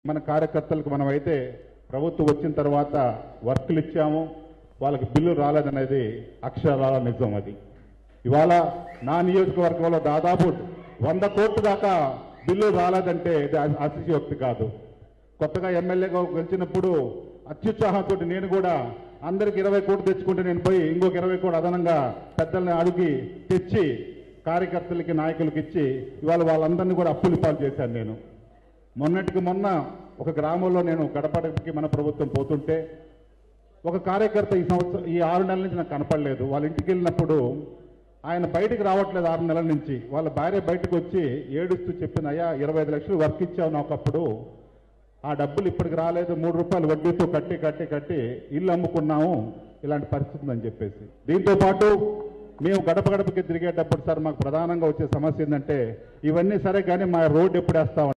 మన కార్యకర్తలకు మనమైతే ప్రభుత్వం వచ్చిన తర్వాత వర్కులు ఇచ్చాము, వాళ్ళకి బిల్లు రాలేదనేది అక్షరాల నిజం. అది ఇవాళ నా నియోజకవర్గంలో దాదాపు 100 కోట్ల దాకా బిల్లు రాలేదంటే ఇది అతిశయోక్తి కాదు. కొత్తగా ఎమ్మెల్యేగా గెలిచినప్పుడు అత్యుత్సాహంతో నేను కూడా అందరికి 20 కోట్లు తెచ్చుకుంటే నేను పోయి ఇంకొక 20 కోట్లు అదనంగా పెద్దల్ని అడిగి తెచ్చి కార్యకర్తలకి నాయకులకి ఇచ్చి ఇవాళ వాళ్ళందరినీ కూడా అప్పులు పాలు చేశాను. నేను మొన్నటికి మొన్న ఒక గ్రామంలో నేను గడపడకి మన ప్రభుత్వం పోతుంటే ఒక కార్యకర్త ఈ 6 నెలల నుంచి నాకు కనపడలేదు. వాళ్ళ ఇంటికి వెళ్ళినప్పుడు ఆయన బయటికి రావట్లేదు 6 నెలల నుంచి. వాళ్ళ భార్య బయటకు వచ్చి ఏడుస్తూ చెప్పింది, అయ్యా 25 లక్షలు వర్క్ ఇచ్చావు నాకు అప్పుడు, ఆ డబ్బులు ఇప్పటికి రాలేదు, 3 రూపాయలు వడ్డీతో కట్టి ఇల్లు అమ్ముకున్నాము, ఇలాంటి పరిస్థితి ఉందని చెప్పేసి. దీంతో పాటు మేము గడప గడపకి తిరిగేటప్పుడు సార్ మాకు ప్రధానంగా వచ్చే సమస్య ఏంటంటే ఇవన్నీ సరే కానీ మా రోడ్డు ఎప్పుడు వేస్తాం